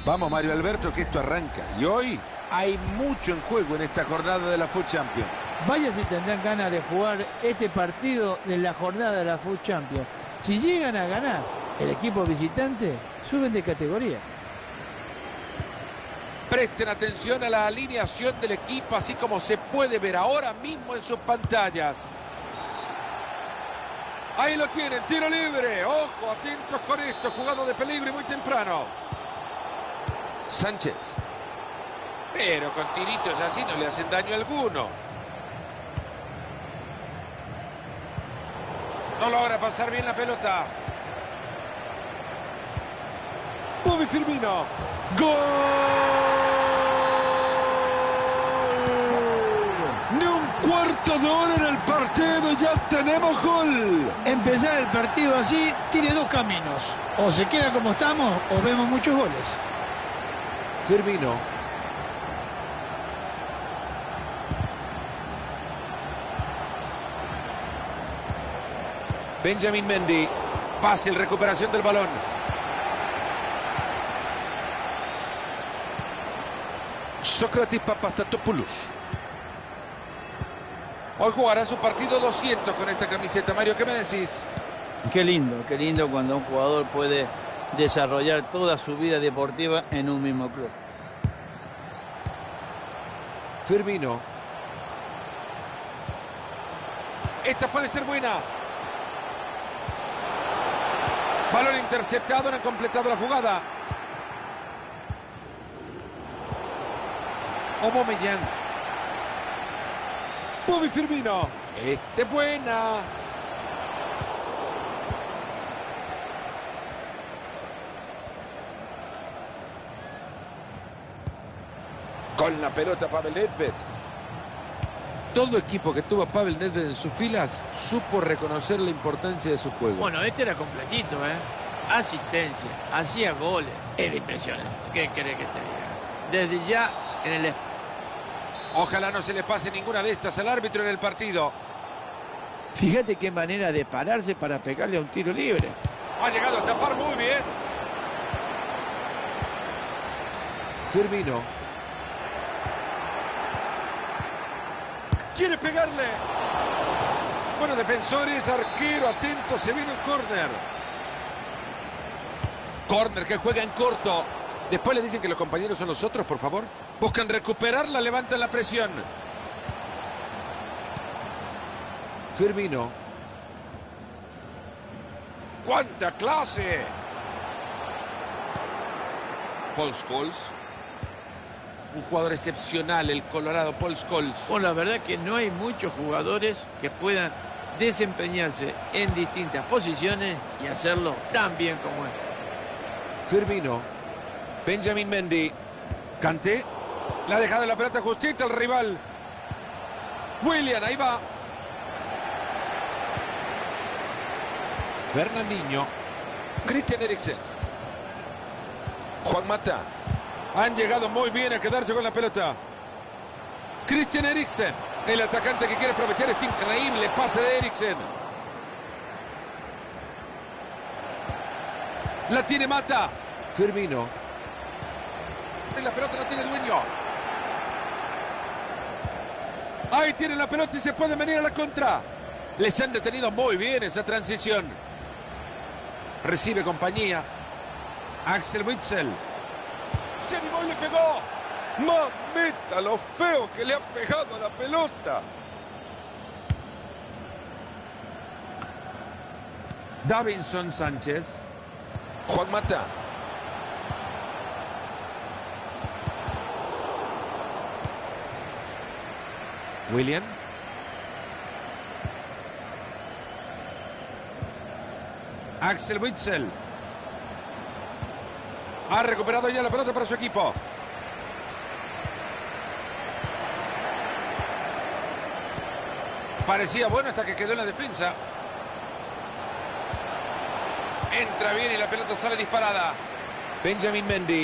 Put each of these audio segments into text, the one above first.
Vamos, Mario Alberto, que esto arranca. Y hoy hay mucho en juego en esta jornada de la FUT Champions. Vaya si tendrán ganas de jugar este partido de la jornada de la FUT Champions. Si llegan a ganar el equipo visitante, suben de categoría. Presten atención a la alineación del equipo, así como se puede ver ahora mismo en sus pantallas. Ahí lo tienen, tiro libre. Ojo, atentos con esto, jugado de peligro y muy temprano. Sánchez. Pero con tiritos así no le hacen daño alguno. No logra pasar bien la pelota. Bobby Firmino. ¡Gol! Ni un cuarto de hora en el partido, ya tenemos gol. Empezar el partido así tiene dos caminos. O se queda como estamos o vemos muchos goles. Firmino. Benjamin Mendy. Fácil recuperación del balón. Sócrates Papastatopoulos. Hoy jugará su partido 200 con esta camiseta. Mario, ¿qué me decís? Qué lindo cuando un jugador puede desarrollar toda su vida deportiva en un mismo club. Firmino. Esta puede ser buena. Balón interceptado, no han completado la jugada. Aubameyang. Bobby Firmino. Buena. Con la pelota Pavel Nedved. Todo equipo que tuvo a Pavel Nedved en sus filas supo reconocer la importancia de su juego. Bueno, este era completito, ¿eh? Asistencia, hacía goles. Es impresionante. ¿Qué querés que te diga? Desde ya en el... Ojalá no se le pase ninguna de estas al árbitro en el partido. Fíjate qué manera de pararse para pegarle a un tiro libre. Ha llegado a tapar muy bien. Firmino. Quiere pegarle. Bueno, defensores, arquero, atento, se viene el córner. Córner que juega en corto. Después le dicen que los compañeros son los otros, por favor. Buscan recuperarla, levantan la presión. Firmino. ¡Cuánta clase! Paul Scholes. Un jugador excepcional, el colorado Paul Scholes. Bueno, la verdad que no hay muchos jugadores que puedan desempeñarse en distintas posiciones y hacerlo tan bien como este. Firmino. Benjamin Mendy. Kanté. Le ha dejado la pelota justita al rival. Willian, ahí va. Fernandinho. Christian Eriksen. Juan Mata. Han llegado muy bien a quedarse con la pelota. Christian Eriksen. El atacante que quiere aprovechar este increíble pase de Eriksen. La tiene Mata. Firmino. La pelota no tiene dueño. Ahí tiene la pelota y se puede venir a la contra. Les han detenido muy bien esa transición. Recibe compañía. Axel Witsel. Se animó y le pegó. Mamita, lo feo que le ha pegado a la pelota. Davinson Sánchez. Juan Mata. Willian. Axel Witsel. Ha recuperado ya la pelota para su equipo. Parecía bueno hasta que quedó en la defensa. Entra bien y la pelota sale disparada. Benjamin Mendy.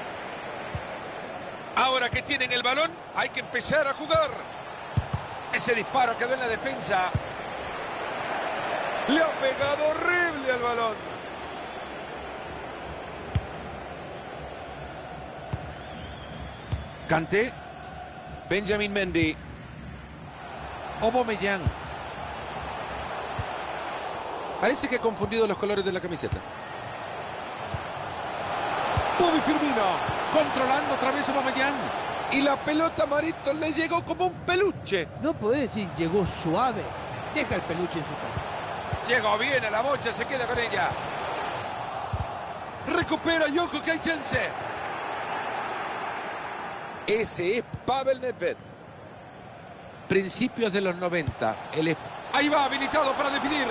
Ahora que tienen el balón, hay que empezar a jugar. Ese disparo quedó en la defensa. Le ha pegado horrible al balón. Kanté. Benjamin Mendy. Aubameyang. Parece que ha confundido los colores de la camiseta. Bobby Firmino. Controlando otra vez Aubameyang. Y la pelota, Marito, le llegó como un peluche. No podés decir llegó suave. Deja el peluche en su casa. Llegó bien a la bocha, se queda con ella. Recupera y ojo que hay chance. Ese es Pavel Nedved. Principios de los 90. Ahí va, habilitado para definir.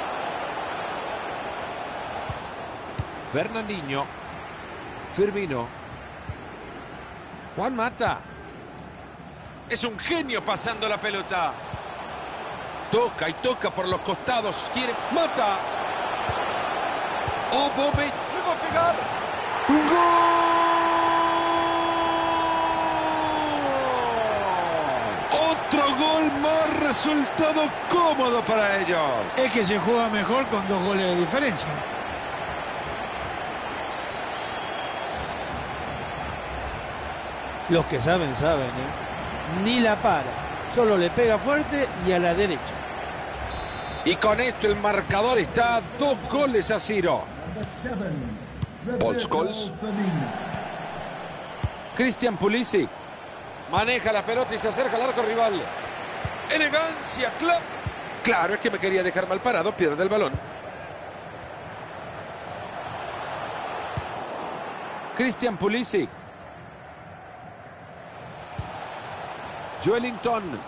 Fernandinho. Firmino. Juan Mata. Es un genio pasando la pelota. Toca y toca por los costados. Quiere. Mata. Aubameyang. Le va a pegar. ¡Gol! Otro gol más. Resultado cómodo para ellos. Es que se juega mejor con 2 goles de diferencia. Los que saben, saben, ¿eh? Ni la para. Solo le pega fuerte y a la derecha. Y con esto el marcador está a 2 goles a 0. Paul Scholes. Christian Pulisic. Maneja la pelota y se acerca al arco rival. Elegancia, claro, es que me quería dejar mal parado, pierde el balón. Christian Pulisic. Joelinton.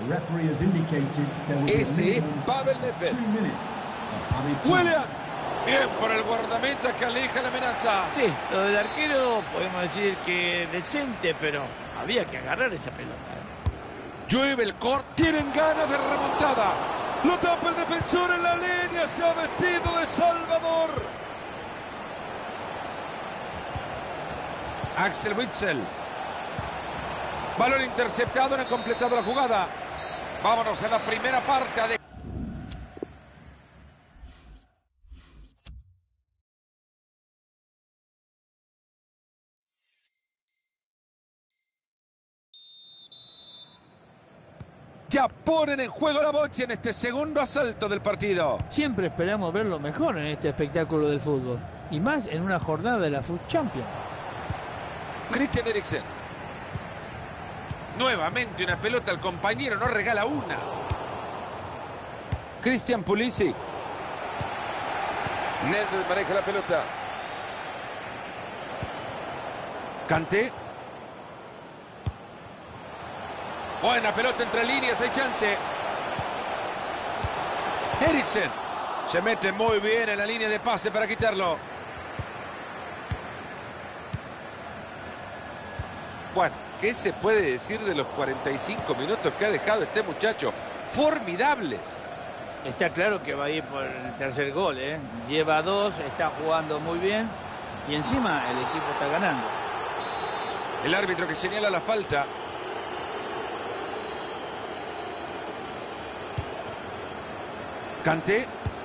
Ese es Pavel Nedved. Willian. Bien por el guardameta que aleja la amenaza. Sí, lo del arquero podemos decir que decente, pero había que agarrar esa pelota. Llueve el corte. Tienen ganas de remontada. Lo tapa el defensor en la línea. Se ha vestido de Salvador. Axel Witsel. Balón interceptado, no ha completado la jugada. Vámonos a la primera parte. Ya ponen en juego la bocha en este segundo asalto del partido. Siempre esperamos ver lo mejor en este espectáculo del fútbol. Y más en una jornada de la Foot Champions. Christian Eriksen. Nuevamente una pelota al compañero, no regala una. Christian Pulisic. Nedved maneja la pelota. Kanté. Buena pelota entre líneas, hay chance. Eriksen. Se mete muy bien en la línea de pase para quitarlo. Bueno, ¿qué se puede decir de los 45 minutos que ha dejado este muchacho? Formidables. Está claro que va a ir por el tercer gol, ¿eh? Lleva 2, está jugando muy bien y encima el equipo está ganando. El árbitro que señala la falta. Kanté.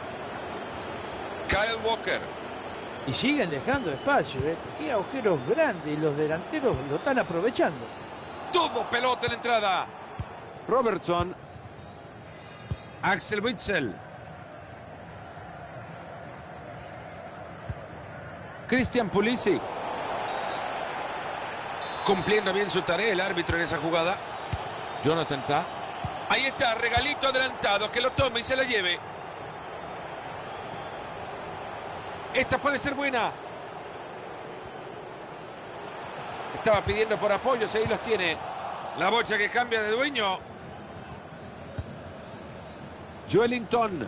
Kyle Walker. Y siguen dejando espacio, ¿eh? Qué agujeros grandes y los delanteros lo están aprovechando. Todo pelota en la entrada. Robertson. Axel Witsel. Christian Pulisic. Cumpliendo bien su tarea el árbitro en esa jugada. Jonathan Tah. Ahí está, regalito adelantado, que lo tome y se la lleve. Esta puede ser buena. Estaba pidiendo por apoyos, ahí los tiene. La bocha que cambia de dueño. Joelinton.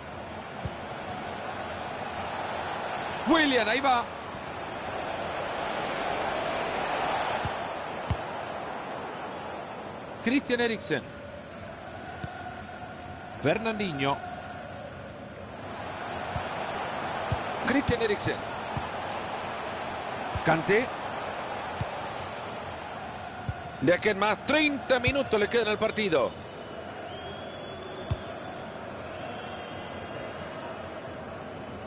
Willian, ahí va. Christian Eriksen. Fernandinho. Christian Eriksen. Kanté. De aquí en más, 30 minutos le quedan al partido.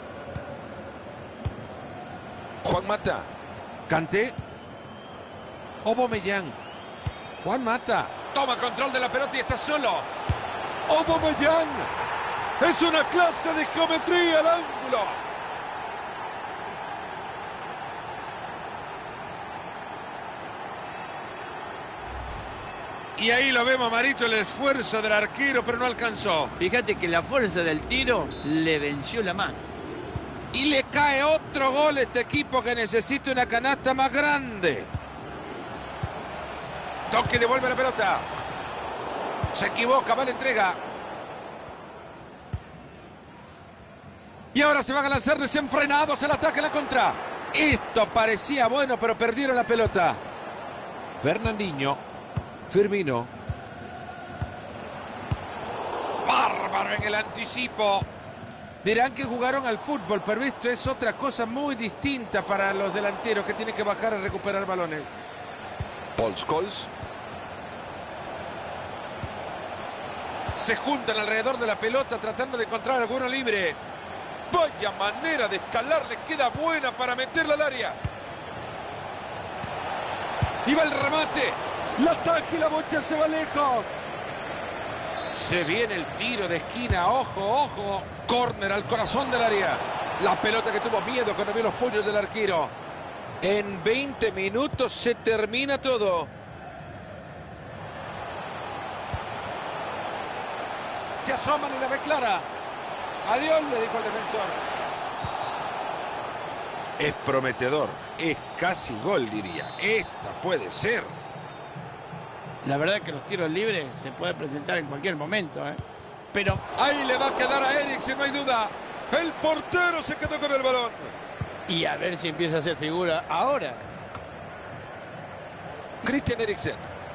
Juan Mata. Kanté. Aubameyang. Juan Mata. Toma control de la pelota y está solo. Aubameyang. Es una clase de geometría al ángulo. Y ahí lo vemos, Marito, el esfuerzo del arquero, pero no alcanzó. Fíjate que la fuerza del tiro le venció la mano. Y le cae otro gol a este equipo que necesita una canasta más grande. Toque, devuelve la pelota. Se equivoca, va la entrega. Y ahora se van a lanzar desenfrenados el ataque a la contra. Esto parecía bueno, pero perdieron la pelota. Fernandinho. Firmino. Bárbaro en el anticipo. Dirán que jugaron al fútbol, pero esto es otra cosa muy distinta para los delanteros que tienen que bajar a recuperar balones. Paul Scholes. Se juntan alrededor de la pelota tratando de encontrar alguno libre. Vaya manera de escalar, le queda buena para meterla al área. Y va el remate. La taja y la bocha se va lejos. Se viene el tiro de esquina. Ojo, ojo. Córner al corazón del área. La pelota que tuvo miedo cuando vio los puños del arquero. En 20 minutos se termina todo. Se asoman y la ve clara. Adiós, le dijo el defensor. Es prometedor. Es casi gol, diría. Esta puede ser. La verdad que los tiros libres se pueden presentar en cualquier momento, ¿eh? Pero ahí le va a quedar a Eriksen, no hay duda. El portero se quedó con el balón. Y a ver si empieza a hacer figura ahora. Christian Eriksen.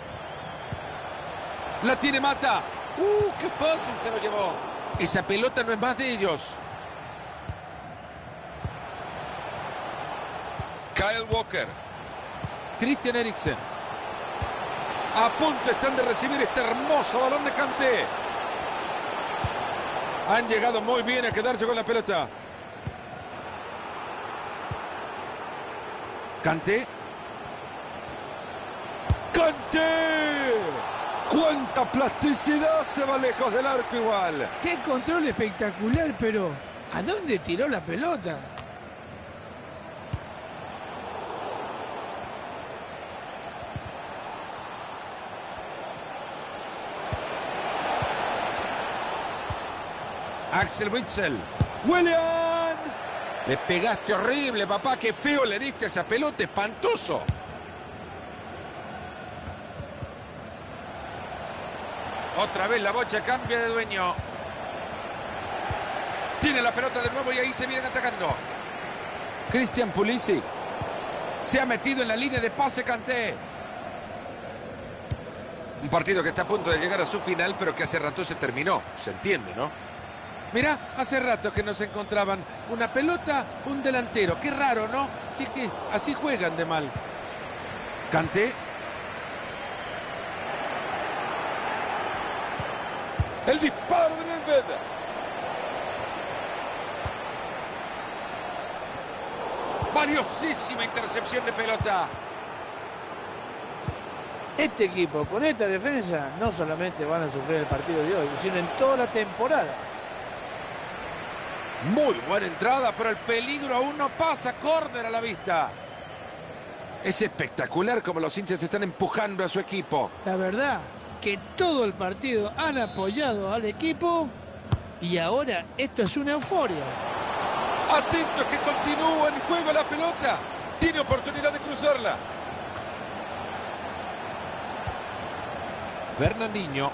La tiene Mata. ¡Qué fácil se lo llevó! Esa pelota no es más de ellos. Kyle Walker. Christian Eriksen. A punto están de recibir este hermoso balón de Kanté. Han llegado muy bien a quedarse con la pelota. Kanté. ¡Kanté! ¡Cuánta plasticidad! Se va lejos del arco igual. Qué control espectacular, pero ¿a dónde tiró la pelota? Axel Witsel. ¡Willian! Le pegaste horrible, papá. Qué feo le diste a esa pelota. Espantoso. Otra vez la bocha cambia de dueño. Tiene la pelota de nuevo y ahí se vienen atacando. Christian Pulisic. Se ha metido en la línea de pase Kanté. Un partido que está a punto de llegar a su final, pero que hace rato se terminó. Se entiende, ¿no? Mirá, hace rato que no se encontraban una pelota, un delantero. Qué raro, ¿no? Sí que así juegan de mal. Kanté. El disparo de Nedved. Valiosísima intercepción de pelota. Este equipo con esta defensa no solamente van a sufrir el partido de hoy, sino en toda la temporada. Muy buena entrada, pero el peligro aún no pasa. Córner a la vista. Es espectacular como los hinchas están empujando a su equipo. La verdad que todo el partido han apoyado al equipo y ahora esto es una euforia. Atentos que continúa en juego la pelota. Tiene oportunidad de cruzarla. Fernandinho.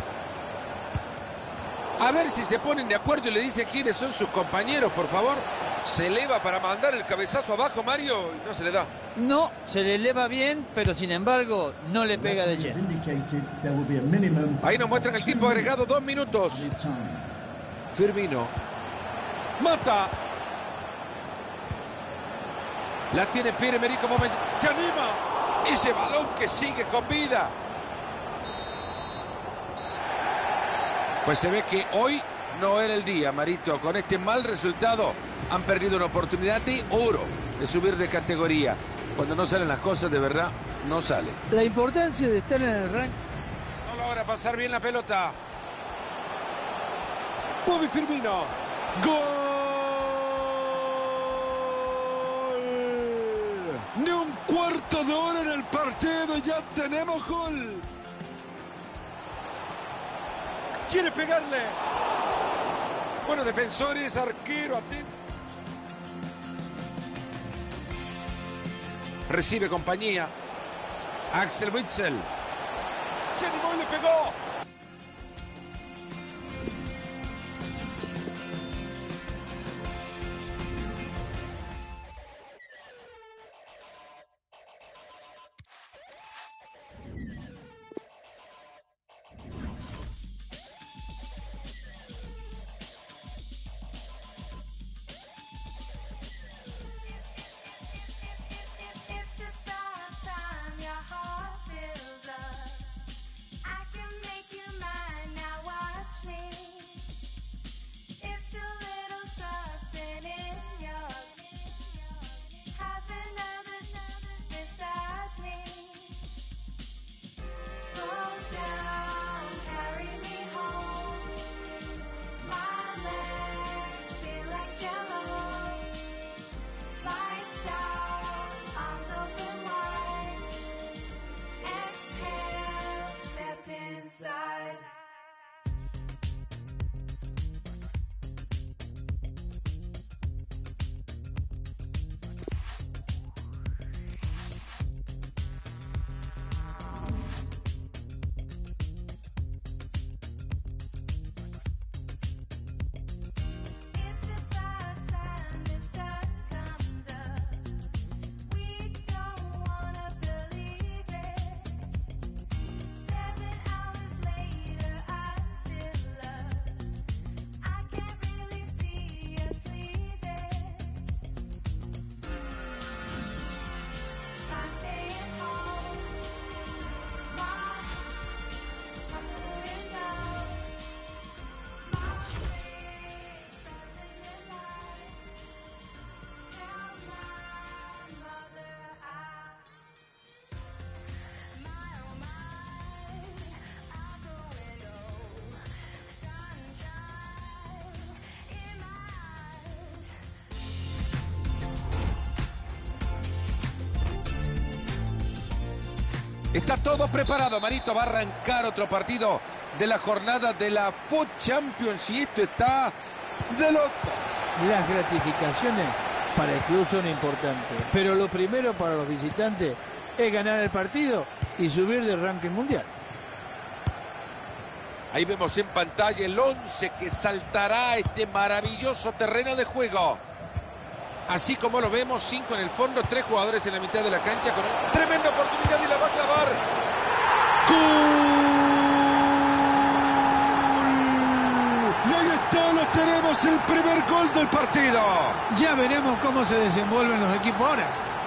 A ver si se ponen de acuerdo y le dice quiénes son sus compañeros, por favor. Se eleva para mandar el cabezazo abajo, Mario, y no se le da. No, se le eleva bien, pero sin embargo no le pega de lleno. Ahí nos muestran el tiempo agregado, 2 minutos. Firmino. Mata. La tiene Pierre-Emerick Aubameyang. Se anima. Ese balón que sigue con vida. Pues se ve que hoy no era el día, Marito. Con este mal resultado han perdido una oportunidad de oro de subir de categoría. Cuando no salen las cosas de verdad, no sale. La importancia de estar en el ranking. No logra pasar bien la pelota. Bobby Firmino. ¡Gol! Ni un cuarto de hora en el partido y ya tenemos gol. Quiere pegarle. Bueno, defensores, arquero, atento. Recibe compañía. Axel Witsel. Se animó y le pegó. Está todo preparado, Marito. Va a arrancar otro partido de la jornada de la Foot Champions y esto está de loco. Las gratificaciones para el club son importantes, pero lo primero para los visitantes es ganar el partido y subir del ranking mundial. Ahí vemos en pantalla el 11 que saltará a este maravilloso terreno de juego. Así como lo vemos, 5 en el fondo, 3 jugadores en la mitad de la cancha con una tremenda oportunidad y la va a clavar. ¡Gol! Y ahí está, lo tenemos, el primer gol del partido. Ya veremos cómo se desenvuelven los equipos ahora.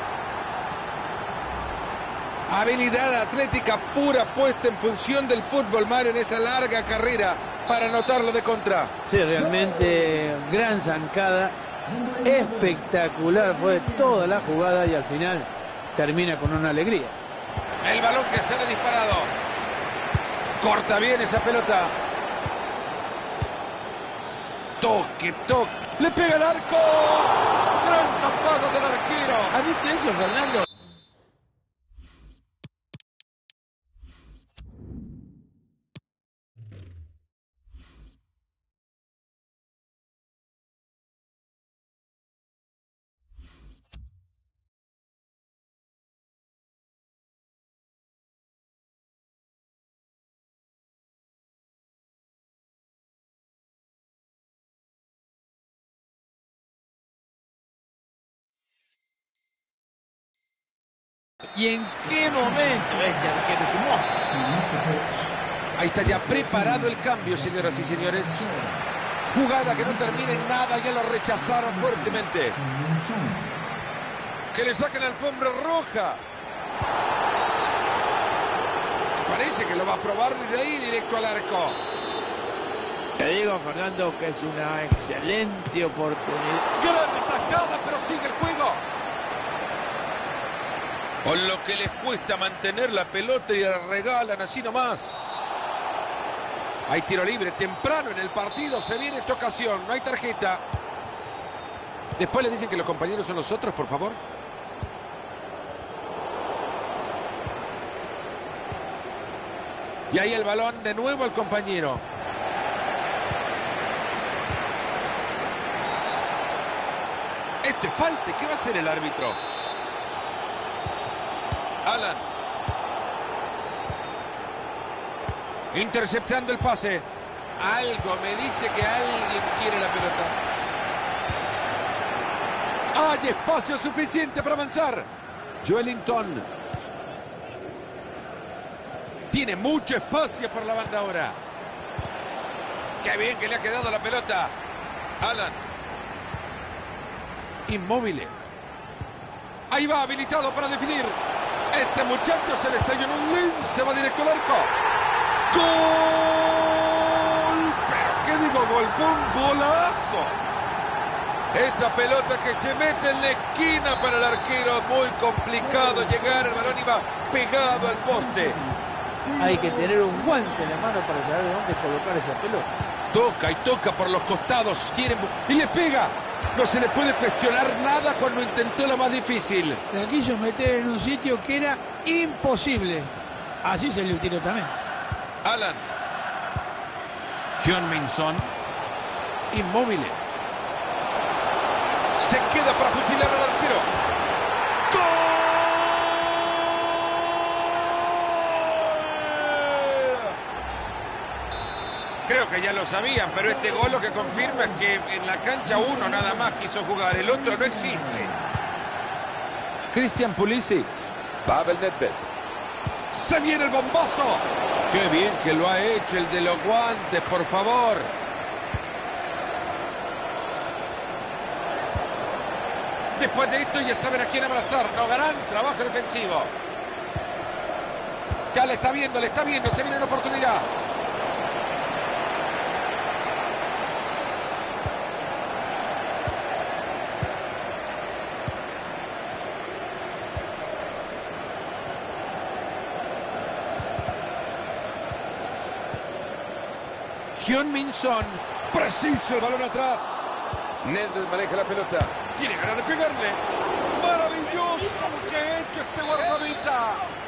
Habilidad atlética pura puesta en función del fútbol, Mario, en esa larga carrera para anotarlo de contra. Sí, realmente gran zancada. Espectacular fue toda la jugada y al final termina con una alegría. El balón que sale disparado. Corta bien esa pelota. Toque, toque. Le pega el arco. Gran tapada del arquero. ¿Has visto eso, Fernando? ¿Y en qué momento este arquero sumó? Ahí está ya preparado el cambio, señoras y señores. Jugada que no termina en nada, ya lo rechazaron fuertemente. Que le saquen la alfombra roja. Parece que lo va a probar de ahí directo al arco. Te digo, Fernando, que es una excelente oportunidad. Gran atajada, pero sigue el juego. Con lo que les cuesta mantener la pelota y la regalan así nomás. Hay tiro libre temprano en el partido. Se viene esta ocasión. No hay tarjeta. Después le dicen que los compañeros son los otros, por favor. Y ahí el balón de nuevo al compañero. Este falte. ¿Qué va a hacer el árbitro? Alan. Interceptando el pase. Algo me dice que alguien quiere la pelota. Hay espacio suficiente para avanzar. Joelinton. Tiene mucho espacio por la banda ahora. Qué bien que le ha quedado la pelota. Alan. Inmóvil. Ahí va, habilitado para definir. Este muchacho se desayunó un lince, va directo al arco. ¡Gol! ¿Pero qué digo gol? Fue un golazo. Esa pelota que se mete en la esquina para el arquero. Muy complicado llegar. El balón iba pegado al poste. Hay que tener un guante en la mano para saber dónde colocar esa pelota. Toca y toca por los costados. Y le pega. No se le puede cuestionar nada cuando intentó la más difícil. La quiso meter en un sitio que era imposible. Así se le tiró también. Alan. Heung-min Son. Inmóvil. Se queda para fusilar al arquero. ¡Gol! Creo que ya lo sabían, pero este gol lo que confirma es que en la cancha uno nada más quiso jugar, el otro no existe. Christian Pulisic. Pavel Nedved. ¡Se viene el bombazo! ¡Qué bien que lo ha hecho el de los guantes, por favor! Después de esto ya saben a quién abrazar. No harán trabajo defensivo. Ya le está viendo, se viene una oportunidad. Heung-min Son. Preciso el balón atrás. Nedved maneja la pelota. Tiene ganas de pegarle. Maravilloso lo que ha hecho este guardameta.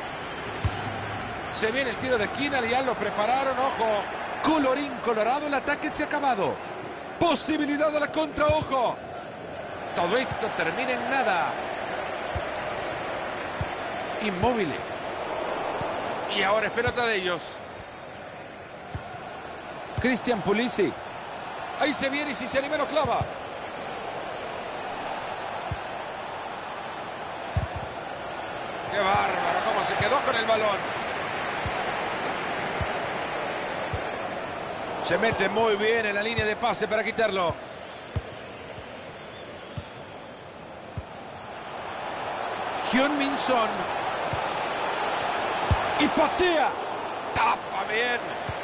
Se viene el tiro de esquina. Ya lo prepararon. Ojo. Colorín colorado. El ataque se ha acabado. Posibilidad de la contra. Ojo. Todo esto termina en nada. Inmóvil. Y ahora es pelota de ellos. Christian Pulisic. Ahí se viene y si se anima lo clava. ¡Qué bárbaro! Cómo se quedó con el balón. Se mete muy bien en la línea de pase para quitarlo. Heung-min Son. Y patea. Tapa bien.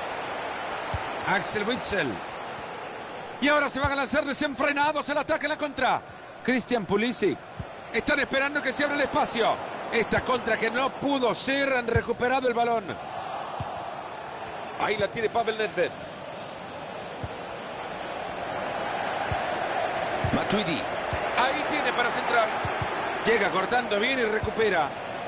Axel Witsel. Y ahora se van a lanzar desenfrenados el ataque en la contra. Christian Pulisic. Están esperando que se abra el espacio. Esta contra que no pudo ser, han recuperado el balón. Ahí la tiene Pavel Nedved. Matuidi. Ahí tiene para centrar. Llega cortando bien y recupera.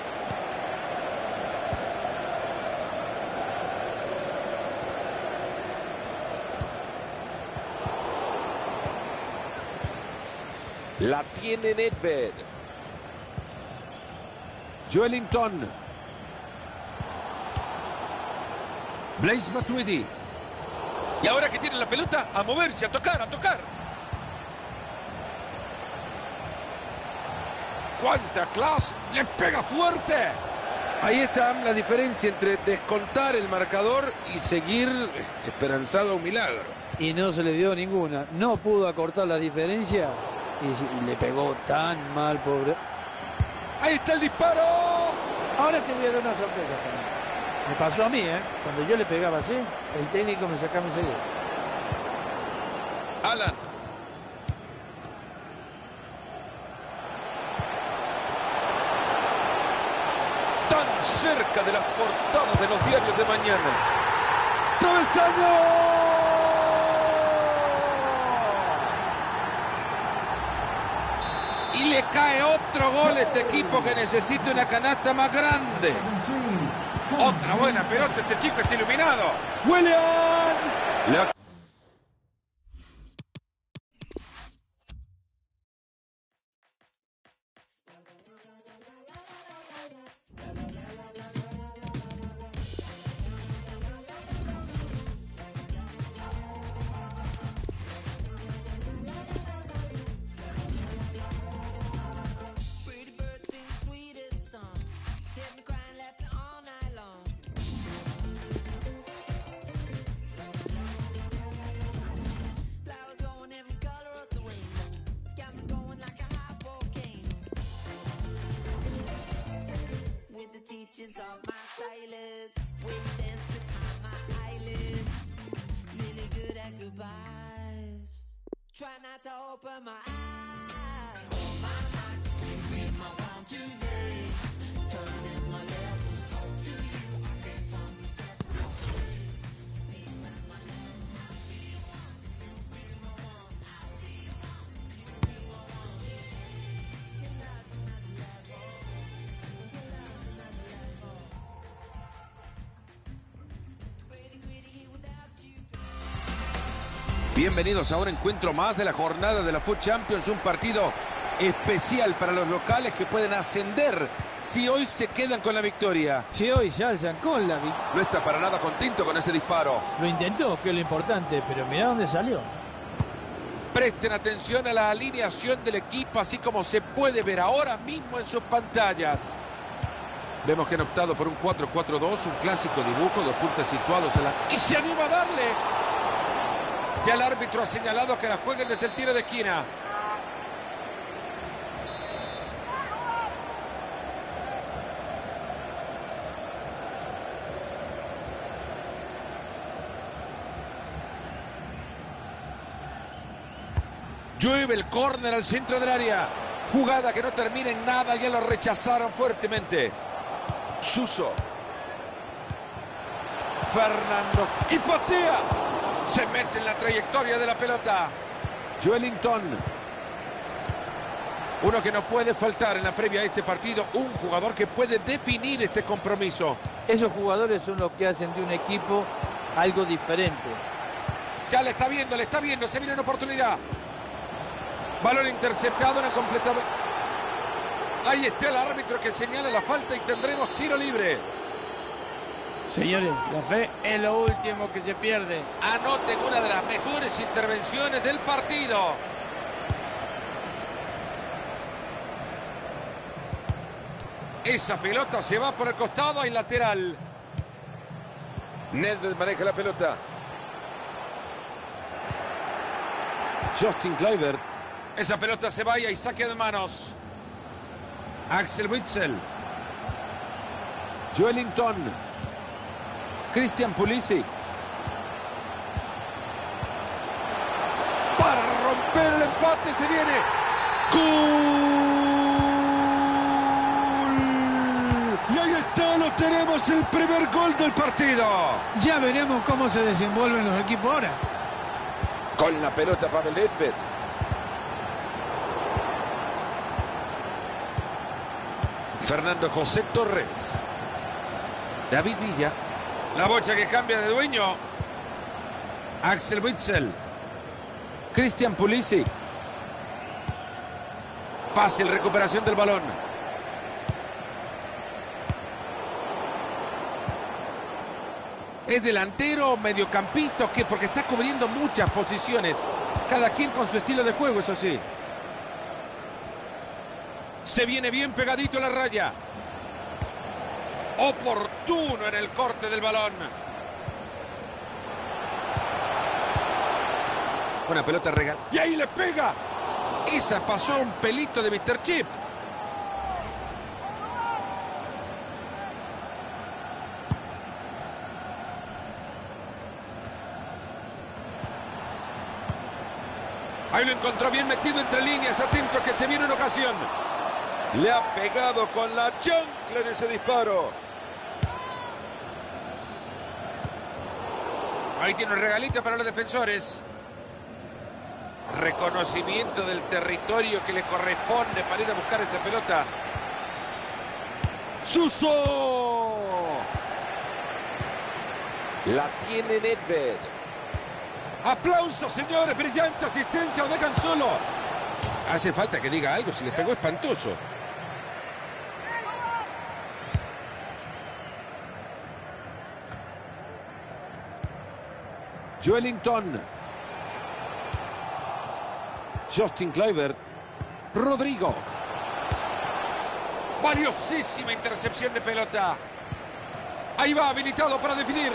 La tiene Nedved. Joelinton. Blaise Matuidi. Y ahora que tiene la pelota, a moverse, a tocar, a tocar. ¡Cuánta clase! ¡Le pega fuerte! Ahí está la diferencia entre descontar el marcador y seguir esperanzado a un milagro. Y no se le dio ninguna. No pudo acortar la diferencia y le pegó tan mal, pobre. ¡Ahí está el disparo! Ahora te voy a dar una sorpresa, Fernando. Me pasó a mí, ¿eh? Cuando yo le pegaba así, el técnico me sacaba enseguida. Alan. de las portadas de los diarios de mañana. ¡Travesaño! Y le cae otro gol a este equipo que necesita una canasta más grande. Otra buena pelota, este chico está iluminado. William. Of my silence, when you dance behind my eyelids, really good at goodbyes. Try not to open my eyes. Oh my mind, you be my one today. Turning my levels up to you. I came from the depths of the sea. Be my love, I'll be your one. You be my one, I'll be your one. You be my one. Your love's another level. Your love's another level. Bienvenidos a un encuentro más de la jornada de la FUT Champions, un partido especial para los locales que pueden ascender si hoy se quedan con la victoria. Si hoy se alzan con la victoria. No está para nada contento con ese disparo. Lo intentó, que es lo importante, pero mirá dónde salió. Presten atención a la alineación del equipo, así como se puede ver ahora mismo en sus pantallas. Vemos que han optado por un 4-4-2, un clásico dibujo, dos puntas situados a la... ¡Y se anima a darle! Ya el árbitro ha señalado que la jueguen desde el tiro de esquina. Llueve el córner al centro del área. Jugada que no termina en nada, ya lo rechazaron fuertemente. Suso. Fernando. Y patea. Se mete en la trayectoria de la pelota. Joelinton. Uno que no puede faltar en la previa a este partido. Un jugador que puede definir este compromiso. Esos jugadores son los que hacen de un equipo algo diferente. Ya le está viendo, se viene una oportunidad. Balón interceptado, no completado. Ahí está el árbitro que señala la falta y tendremos tiro libre. Señores, la fe es lo último que se pierde. Anoten una de las mejores intervenciones del partido. Esa pelota se va por el costado, hay lateral. Nedved maneja la pelota. Justin Kluivert. Esa pelota se va y hay saque de manos. Axel Witsel. Joelinton. Christian Pulisic. Para romper el empate se viene. ¡Gol! Y ahí está, lo tenemos, el primer gol del partido. Ya veremos cómo se desenvuelven los equipos ahora. Con la pelota Pavel Nedved. Fernando José Torres. David Villa. La bocha que cambia de dueño. Axel Witsel. Christian Pulisic. Fácil recuperación del balón. ¿Es delantero o mediocampista o qué? Porque está cubriendo muchas posiciones. Cada quien con su estilo de juego, eso sí. Se viene bien pegadito a la raya. Oportuno en el corte del balón. Una pelota regal. ¡Y ahí le pega! Esa pasó a un pelito de Mr. Chip. Ahí lo encontró bien metido entre líneas. Atento que se viene una ocasión. Le ha pegado con la chancla en ese disparo. Ahí tiene un regalito para los defensores. Reconocimiento del territorio que le corresponde para ir a buscar esa pelota. ¡Suso! La tiene Nedved. ¡Aplausos, señores! ¡Brillante asistencia! ¡Lo dejan solo! Hace falta que diga algo. Si les pegó espantoso. Joelinton. Justin Kluivert. Rodrigo. Valiosísima intercepción de pelota. Ahí va, habilitado para definir.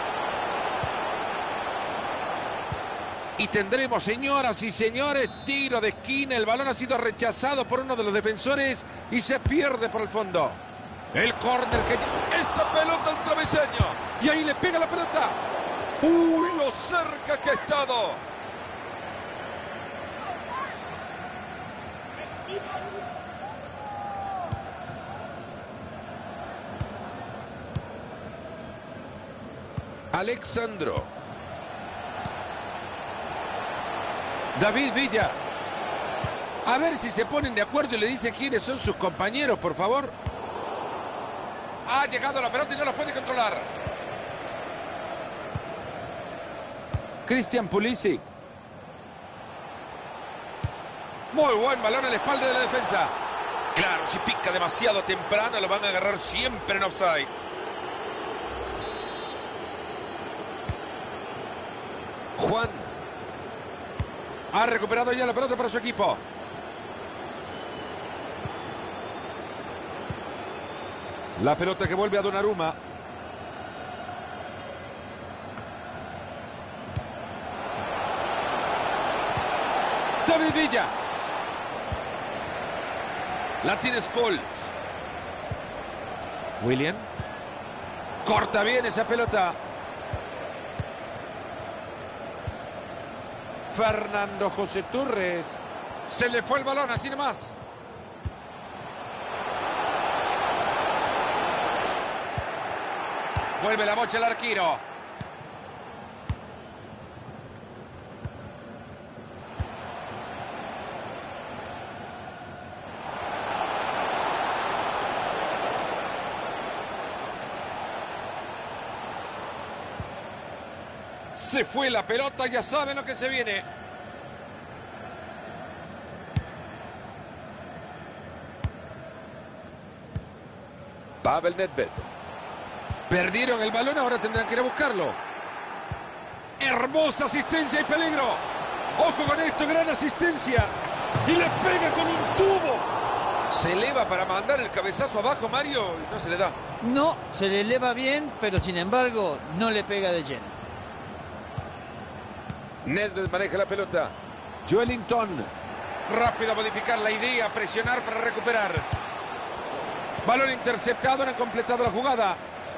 Y tendremos, señoras y señores, tiro de esquina. El balón ha sido rechazado por uno de los defensores y se pierde por el fondo. El córner que... ¡Esa pelota al travesaño! Y ahí le pega la pelota. ¡Uy, lo cerca que ha estado! Alexandro. David Villa. A ver si se ponen de acuerdo y le dice quiénes son sus compañeros, por favor. Ha llegado la pelota y no los puede controlar. Christian Pulisic. Muy buen balón a la espalda de la defensa. Claro, si pica demasiado temprano lo van a agarrar siempre en offside. Juan. Ha recuperado ya la pelota para su equipo. La pelota que vuelve a Donnarumma. David Villa. La tiene Scholes. William. Corta bien esa pelota. Fernando José Torres. Se le fue el balón, así nomás. Vuelve la mocha al arquero. Se fue la pelota, ya saben lo que se viene. Pavel Nedved. Perdieron el balón, ahora tendrán que ir a buscarlo. Hermosa asistencia y peligro. Ojo con esto, gran asistencia. Y le pega con un tubo. Se eleva para mandar el cabezazo abajo, Mario, y no se le da. No, se le eleva bien, pero sin embargo no le pega de lleno. Nedved maneja la pelota. Joelinton. Rápido a modificar la idea, presionar para recuperar. Balón interceptado, no han completado la jugada.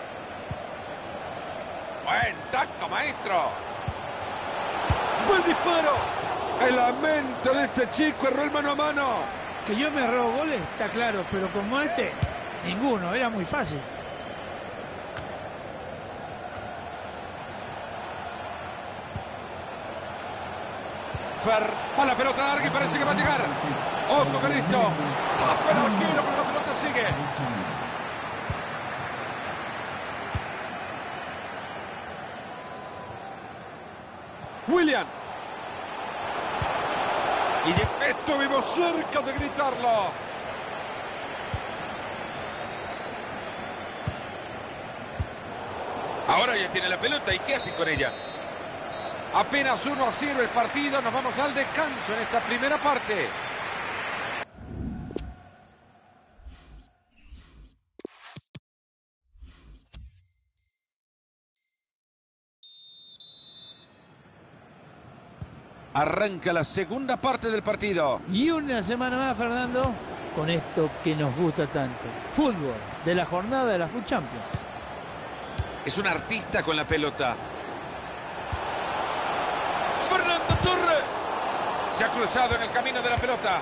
Buen taco, maestro. Buen disparo. El lamento de este chico, erró el mano a mano. Que yo me robo goles, está claro, pero como este, ninguno, era muy fácil. Va la pelota larga y parece que va a llegar. Ojo con esto. Tapa el arquero, pero la pelota sigue. William. Y estuvimos cerca de gritarlo. Ahora ya tiene la pelota. ¿Y qué hacen con ella? Apenas 1-0 el partido. Nos vamos al descanso en esta primera parte. Arranca la segunda parte del partido. Y una semana más, Fernando, con esto que nos gusta tanto. Fútbol de la jornada de la FUT Champions. Es un artista con la pelota. Fernando Torres. Se ha cruzado en el camino de la pelota.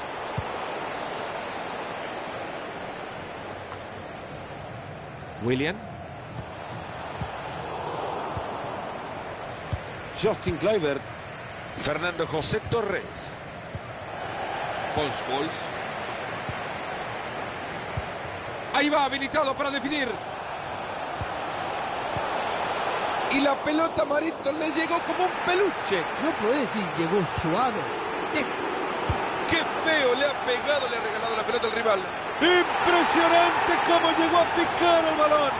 William. Justin Kluivert. Fernando José Torres. Paul Scholes. Ahí va, habilitado para definir. Y la pelota, Marito, le llegó como un peluche. No puede decir llegó suave. ¡Qué feo! Le ha pegado, le ha regalado la pelota al rival. ¡Impresionante cómo llegó a picar el balón!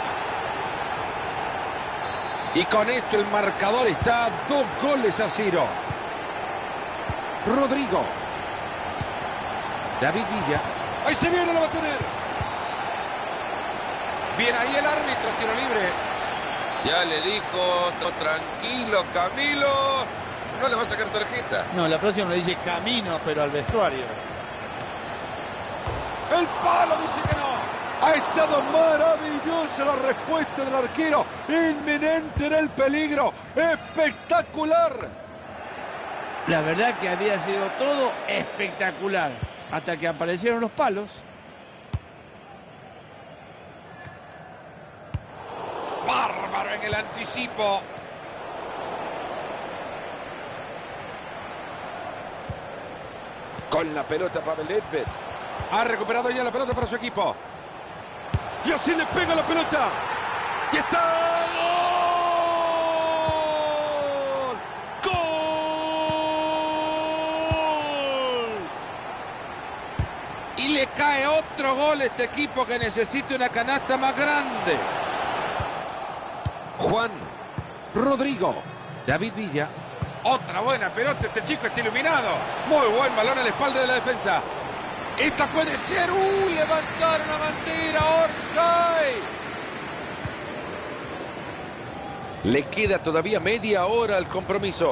Y con esto el marcador está a 2 goles a 0. Rodrigo. David Villa. ¡Ahí se viene, la va a tener! Bien ahí el árbitro, tiro libre. Ya le dijo, tranquilo, Camilo. No le va a sacar tarjeta. No, la próxima le dice camino, pero al vestuario. El palo dice que no. Ha estado maravillosa la respuesta del arquero. Inminente en el peligro. Espectacular. La verdad que había sido todo espectacular. Hasta que aparecieron los palos. Bárbaro en el anticipo. Con la pelota Pavel Nedved. Ha recuperado ya la pelota para su equipo. Y así le pega la pelota. Y está. ¡Gol! ¡Gol! Y le cae otro gol a este equipo que necesita una canasta más grande. Juan. Rodrigo. David Villa. Otra buena pelota, este chico está iluminado. Muy buen balón a la espalda de la defensa. Esta puede ser. Levantar la bandera. Orsay. Le queda todavía media hora al compromiso.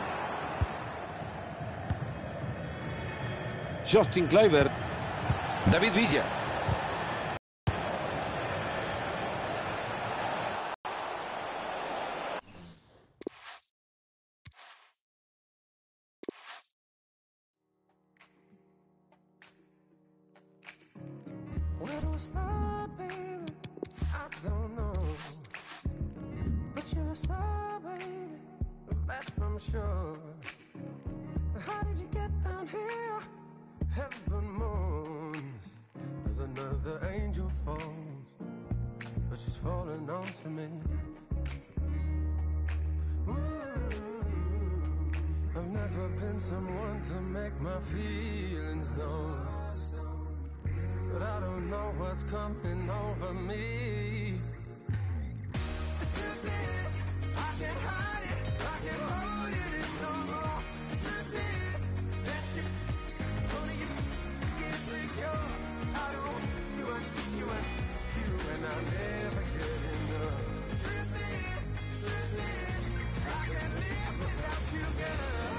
Justin Kluivert. David Villa. Where do I start, baby? I don't know. But you're a star, baby. Of that I'm sure. How did you get down here? Heaven moans as another angel falls, but she's falling onto me. Ooh, I've never been someone to make my feelings known. But I don't know what's coming over me. The truth is, I can't hide it, I can't hold it in no more. The truth is, that you, only you can secure. I don't, you and I'll never get enough. The truth is, I can't live without you, girl.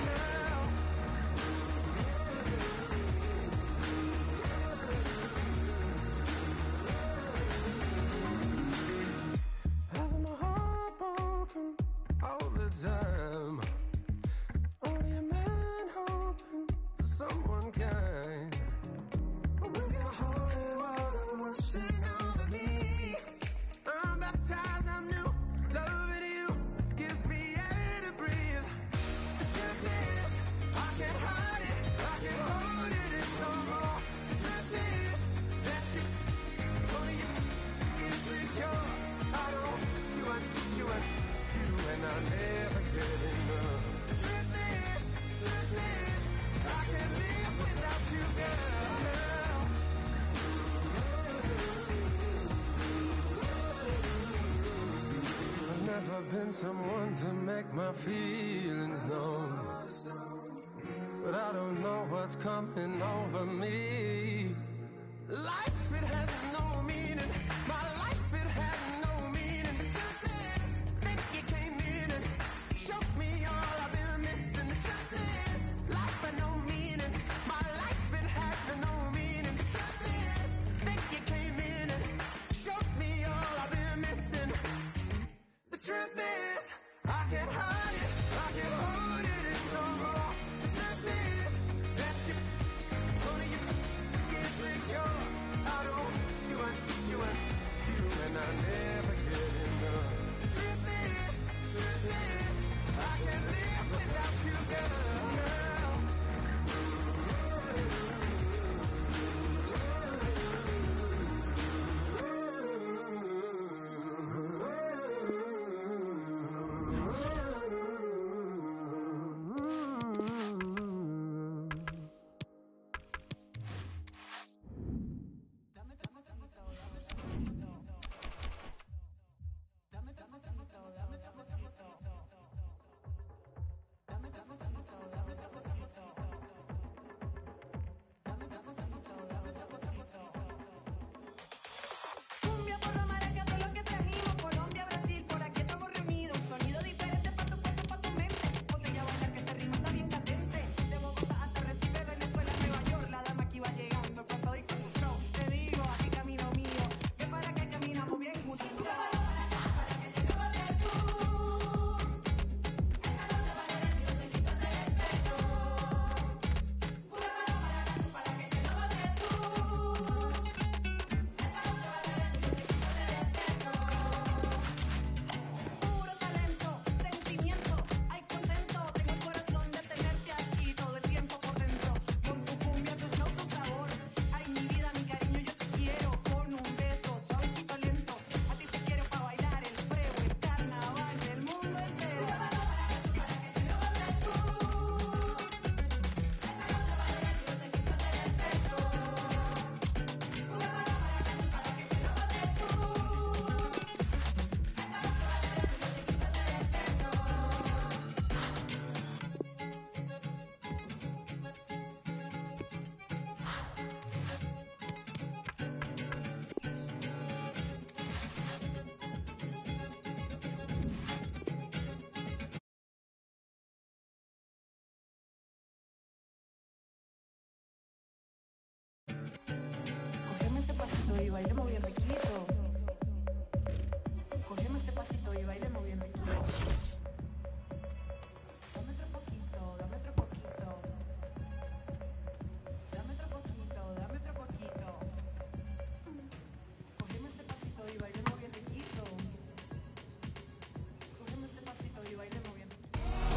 Having my heart broken all the time. Only a man hoping for someone kind. But we got holy water washing over me. I'm baptized, I'm new. Loving you gives me air to breathe. The truth is, I can't hide it, I can't hold it in no more. The truth is that you, only you gives me cure. I don't, you and I'll never get enough. The truth is, I can't live without you, girl. I've never been someone to make my feelings known, but I don't know what's coming over me. Life, it had no meaning. My life, it had no meaning. The truth is, then you came in and showed me all I've been missing. The truth is, life had no meaning. My life, it had no meaning. The truth is, then you came in and showed me all I've been missing. The truth is, I can't hide it, I can't hold it in no more. The truth is, that you, only you gives me cure. I don't, you and I never get enough. The truth is, I can't live Cumbia por la maraca, todo lo que trajimos. Colombia, Brasil, por aquí estamos reunidos. Un sonido diferente pa' tu cuerpo, pa' tu mente. Ponte ya a bailar que este ritmo está bien candente. De Bogotá hasta Recife, Venezuela, Nueva York. La dama aquí va llegando con todo y con su show. Te digo, aquí camino mío. Que para que caminamos bien juntos. Puro talento, sentimiento, ay contento, tengo el corazón de tenerte aquí todo el tiempo por dentro, con tu cumbia, tu show, tu sabor, ay mi vida, mi cariño, yo te quiero, con un beso, suavecito, lento, a ti te quiero pa' bailar el prego, el carnaval del mundo entero. Cógeme este pasito y bailemos bien riquito. Cógeme este pasito y bailemos bien riquito. Dame otro poquito, dame otro poquito. Dame otro poquito, dame otro poquito. Cógeme este pasito y bailemos bien riquito. Cógeme este pasito y bailemos bien riquito.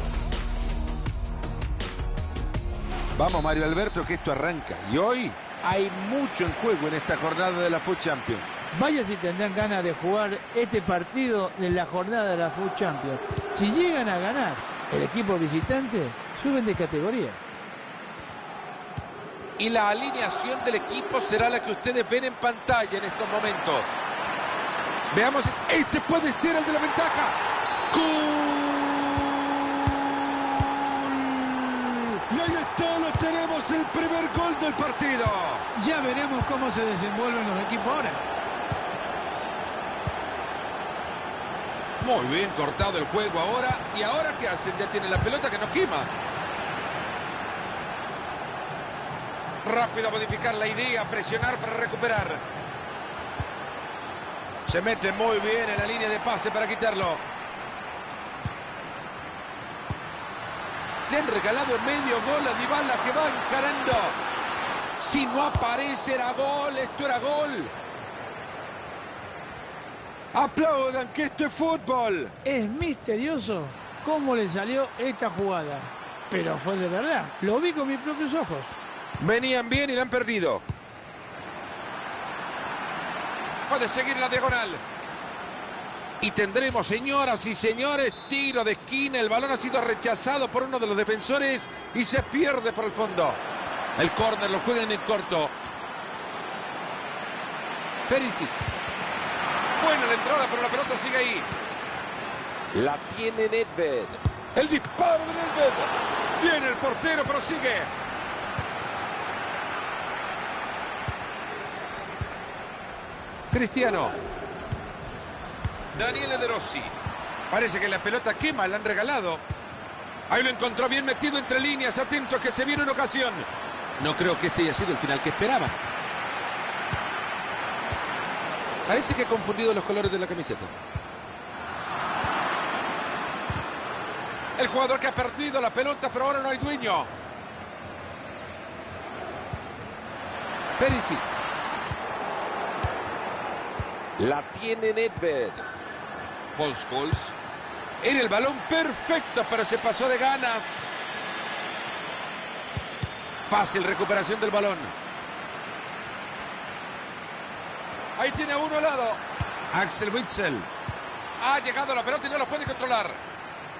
Vamos, Mario Alberto, que esto arranca. Y hoy hay mucho en juego en esta jornada de la Food Champions. Vaya si tendrán ganas de jugar este partido de la jornada de la Food Champions. Si llegan a ganar el equipo visitante, suben de categoría. Y la alineación del equipo será la que ustedes ven en pantalla en estos momentos. Veamos, este puede ser el de la ventaja. ¡Gol! Y ahí está, lo tenemos, el primer gol del partido. Ya veremos cómo se desenvuelven los equipos ahora. Muy bien cortado el juego ahora. ¿Y ahora qué hacen? Ya tienen la pelota que no quema. Rápido a modificar la idea, presionar para recuperar. Se mete muy bien en la línea de pase para quitarlo. Le han regalado medio gol a Dybala, que va encarando. Si no aparece era gol, esto era gol. Aplaudan que esto es fútbol. Es misterioso cómo le salió esta jugada. Pero fue de verdad. Lo vi con mis propios ojos. Venían bien y la han perdido. Puede seguir la diagonal. Y tendremos, señoras y señores, tiro de esquina. El balón ha sido rechazado por uno de los defensores y se pierde por el fondo. El córner lo juegan en corto. Perisic. Buena la entrada, pero la pelota sigue ahí. La tiene Nedved. El disparo de Nedved. Viene el portero, pero sigue. Cristiano. Daniele De Rossi. Parece que la pelota quema, la han regalado. Ahí lo encontró bien metido entre líneas. Atento que se viene una ocasión. No creo que este haya sido el final que esperaba. Parece que ha confundido los colores de la camiseta. El jugador que ha perdido la pelota, pero ahora no hay dueño. Perisic. La tiene Nedved. Paul Scholes. Era el balón perfecto, pero se pasó de ganas. Fácil recuperación del balón. Ahí tiene a uno al lado. Axel Witsel. Ha llegado la pelota y no lo puede controlar.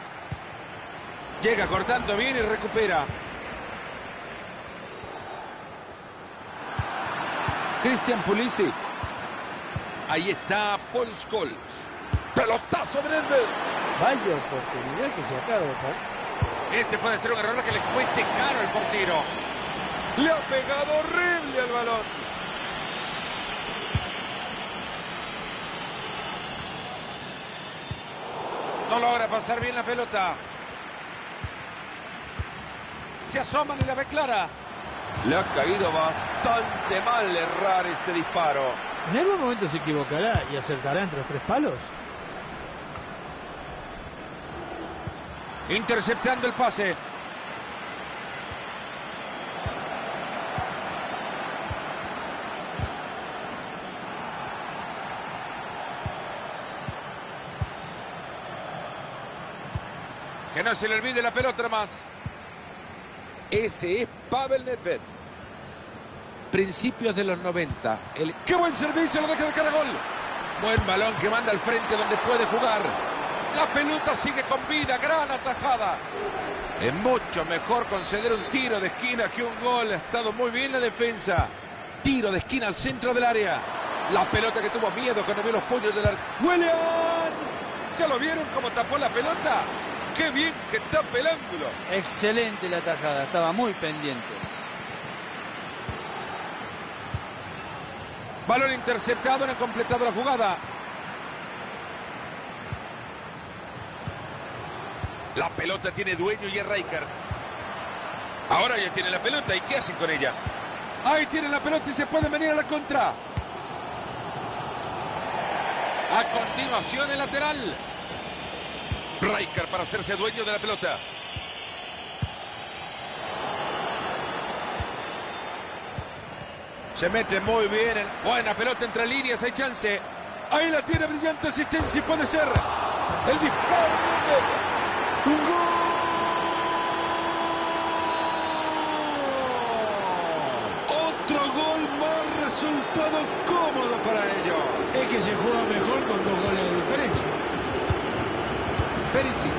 Llega cortando bien y recupera. Christian Pulisic. Ahí está Paul Scholes. Pelotazo de Nedved. Vaya oportunidad que se acaba de parar. Este puede ser un error que le cueste caro al portero. Le ha pegado horrible al balón. No logra pasar bien la pelota. Se asoman y la ve clara. Le ha caído bastante mal errar ese disparo. En algún momento se equivocará y acertará entre los tres palos. Interceptando el pase. Que no se le olvide la pelota más. Ese es Pavel Nedved. Principios de los 90. ¡Qué buen servicio! Lo deja de cara a gol. Buen balón que manda al frente donde puede jugar. La pelota sigue con vida. Gran atajada. Es mucho mejor conceder un tiro de esquina que un gol. Ha estado muy bien la defensa. Tiro de esquina al centro del área. La pelota que tuvo miedo cuando vio los puños del arco. ¡William! ¿Ya lo vieron cómo tapó la pelota? ¡Qué bien que tapa el ángulo! Excelente la tajada, estaba muy pendiente. Balón interceptado, no ha completado la jugada. La pelota tiene dueño y es Rijkaard. Ahora ya tiene la pelota. ¿Y qué hacen con ella? Ahí tiene la pelota y se puede venir a la contra. A continuación el lateral. Rijkaard para hacerse dueño de la pelota. Se mete muy bien. Buena pelota entre líneas, hay chance. Ahí la tiene, brillante asistencia y puede ser. El disparo. ¡Un gol! Otro gol más, resultado cómodo para ellos. Es que se juega mejor con 2 goles de diferencia. Perisic.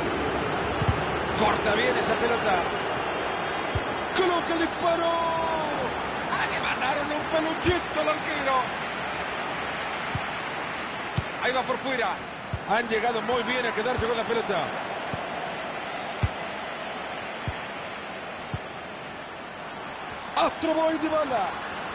Corta bien esa pelota. Coloca el disparo. Le mandaron un peluchito al arquero. Ahí va por fuera. Han llegado muy bien a quedarse con la pelota. Astroboy de bala.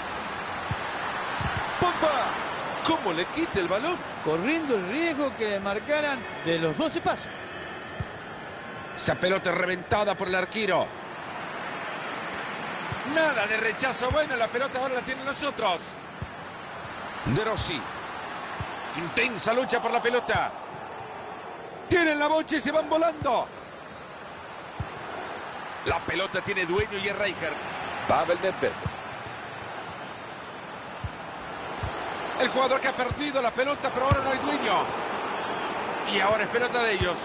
Pogba. ¿Cómo le quita el balón? Corriendo el riesgo que le marcaran de los 12 pasos. Esa pelota reventada por el arquero. Nada de rechazo. Bueno, la pelota ahora la tienen nosotros. De Rossi. Intensa lucha por la pelota. Tienen la bocha y se van volando. La pelota tiene dueño y es Rijkaard. Pavel Nedved. El jugador que ha perdido la pelota, pero ahora no hay dueño. Y ahora es pelota de ellos.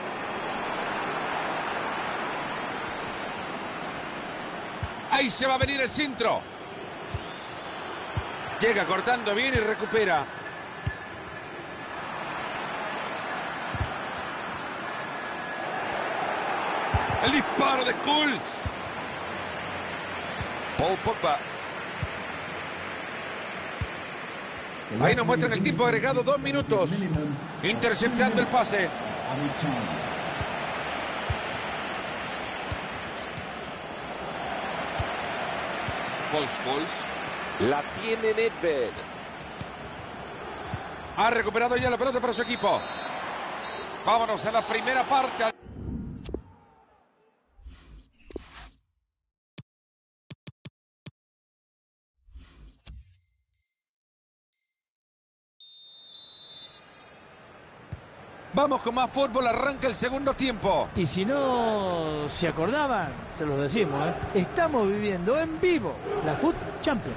Ahí se va a venir el centro. Llega cortando bien y recupera. El disparo de Scholes. Paul Pogba. Ahí nos muestran el tiempo agregado, 2 minutos. Interceptando el pase. Paul Scholes. La tiene Nedved. Ha recuperado ya la pelota para su equipo. Vámonos a la primera parte. Vamos con más fútbol, arranca el segundo tiempo. Y si no se acordaban, se los decimos, estamos viviendo en vivo la FUT Champions.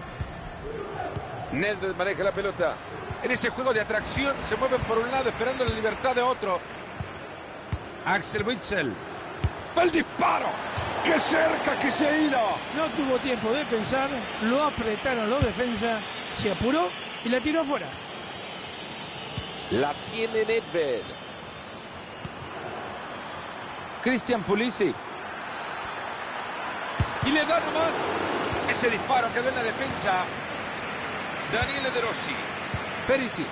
Nedved maneja la pelota. En ese juego de atracción se mueven por un lado esperando la libertad de otro. Axel Witsel. ¡El disparo! ¡Qué cerca que se ha ido! No tuvo tiempo de pensar, lo apretaron los defensas, se apuró y la tiró afuera. La tiene Nedved. Christian Pulisic. Y le da nomás. Ese disparo quedó en la defensa. Daniele De Rossi. Perisic.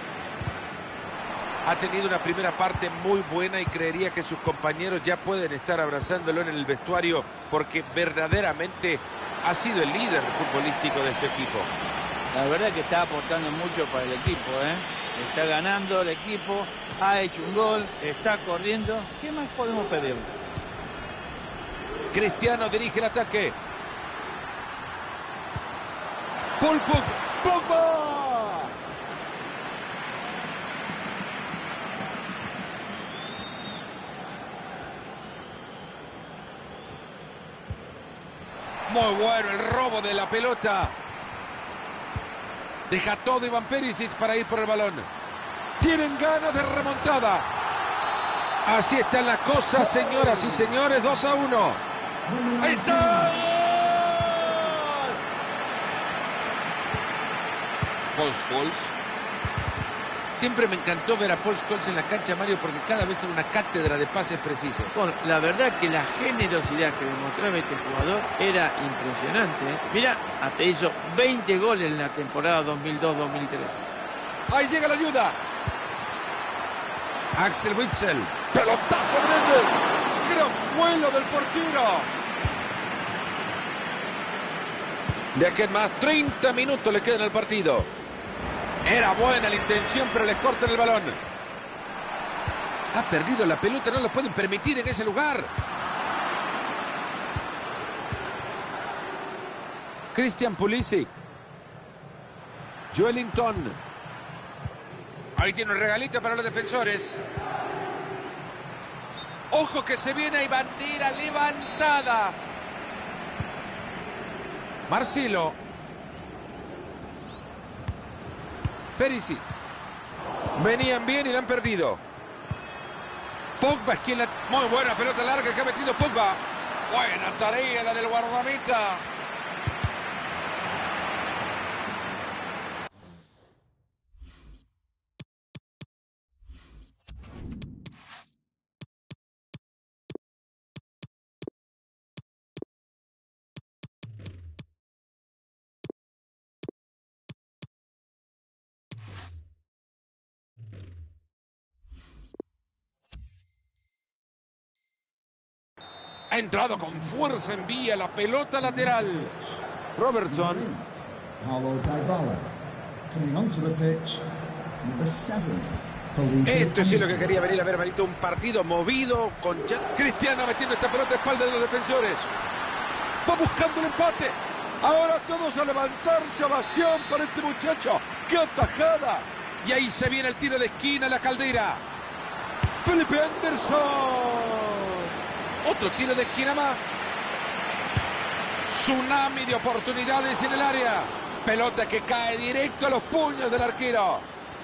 Ha tenido una primera parte muy buena y creería que sus compañeros ya pueden estar abrazándolo en el vestuario porque verdaderamente ha sido el líder futbolístico de este equipo. La verdad que está aportando mucho para el equipo, ¿eh? Está ganando el equipo, ha hecho un gol, está corriendo. ¿Qué más podemos pedir? Cristiano dirige el ataque. Paul Pogba. Muy bueno el robo de la pelota. Deja todo Ivan Perisic para ir por el balón. Tienen ganas de remontada. Así están las cosas, señoras y señores. 2-1. ¡Ahí está! Paul Scholes. Siempre me encantó ver a Paul Scholes en la cancha, Mario, porque cada vez era una cátedra de pases precisos. Bueno, la verdad que la generosidad que demostraba este jugador era impresionante, ¿eh? Mira, hasta hizo 20 goles en la temporada 2002-2003. Ahí llega la ayuda. Axel Witsel. Pelotazo grande. Gran vuelo del portero. De aquí en más, 30 minutos le quedan al partido. Era buena la intención, pero les cortan el balón. Ha perdido la pelota, no lo pueden permitir en ese lugar. Christian Pulisic. Joelinton. Ahí tiene un regalito para los defensores. Ojo que se viene, hay bandera levantada. Marcelo. Perisic. Venían bien y la han perdido. Pogba es quien la... Muy buena pelota larga que ha metido Pogba. Buena tarea la del guardameta. Ha entrado con fuerza, envía la pelota lateral. Robertson. Paulo Dybala coming onto the pitch. Number 7. Esto sí es lo que quería venir a ver, Marito. Un partido movido con... Cristiano metiendo esta pelota a espalda de los defensores. Va buscando el empate. Ahora todos a levantarse, ovación para este muchacho. ¡Qué atajada! Y ahí se viene el tiro de esquina, la Caldera. Felipe Anderson. Otro tiro de esquina más. Tsunami de oportunidades en el área. Pelota que cae directo a los puños del arquero.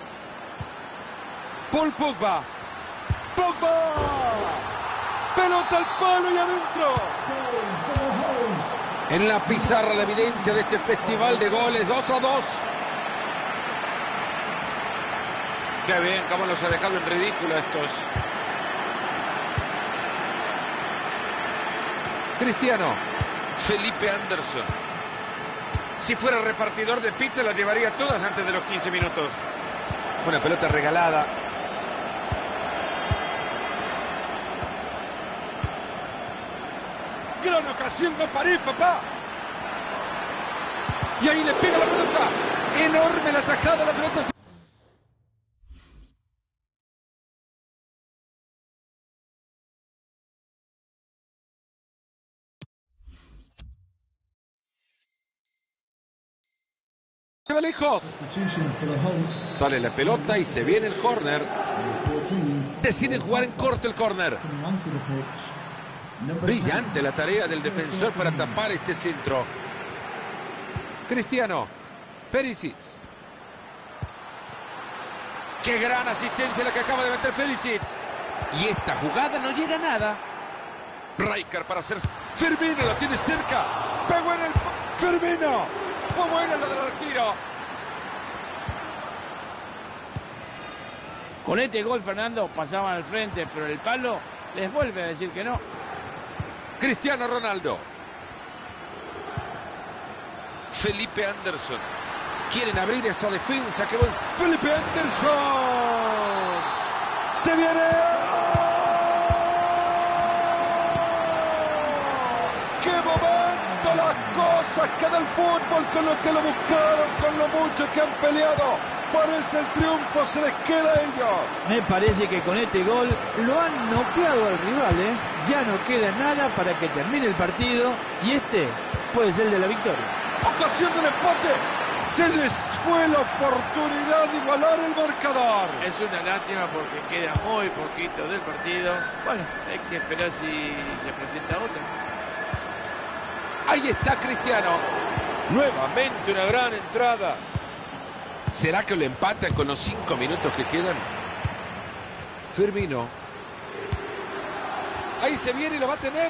Paul Pogba. Pogba. Pelota al palo y adentro. En la pizarra la evidencia de este festival de goles. 2-2. Qué bien, cómo los ha dejado en ridículo estos. Cristiano. Felipe Anderson. Si fuera repartidor de pizza las llevaría todas antes de los 15 minutos. Una pelota regalada. Gran ocasión de París, papá. Y ahí le pega la pelota. Enorme la tajada, la pelota. Va lejos. Sale la pelota y se viene el córner. Deciden jugar en corto el córner. Brillante la tarea del defensor para tapar este centro. Cristiano. Perisic. Qué gran asistencia la que acaba de meter Perisic. Y esta jugada no llega a nada. Rijkaard para hacer... Firmino la tiene cerca. Pegó en el... Firmino. Fue buena la del arquero. Con este gol, Fernando, pasaban al frente, pero el palo les vuelve a decir que no. Cristiano Ronaldo. Felipe Anderson. Quieren abrir esa defensa. ¡Qué buen! Felipe Anderson. Se viene. ¡Qué momento! Las cosas que del fútbol, con lo que lo buscaron, con lo mucho que han peleado. Parece el triunfo se les queda a ellos. Me parece que con este gol lo han noqueado al rival, ¿eh? Ya no queda nada para que termine el partido y este puede ser el de la victoria. Ocasión del empate. Se les fue la oportunidad de igualar el marcador. Es una lástima porque queda muy poquito del partido. Bueno, hay que esperar si se presenta otro. Ahí está Cristiano. Nuevamente una gran entrada. ¿Será que lo empatan con los 5 minutos que quedan? Firmino. Ahí se viene y lo va a tener.